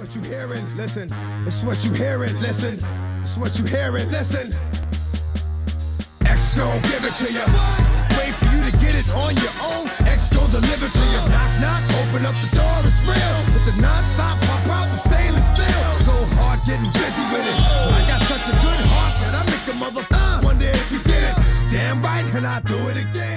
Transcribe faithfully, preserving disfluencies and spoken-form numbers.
what you hearing, listen. It's what you hearing, listen. It's what you hearing, listen. X gon' give it to you. Wait for you to get it on your own. X gon' deliver to you. Knock, knock, open up the door, it's real. With the non-stop pop out from stainless steel. Go hard getting busy with it. But I got such a good heart that I make a mother uh, wonder if you did it. Damn right, and I do it again.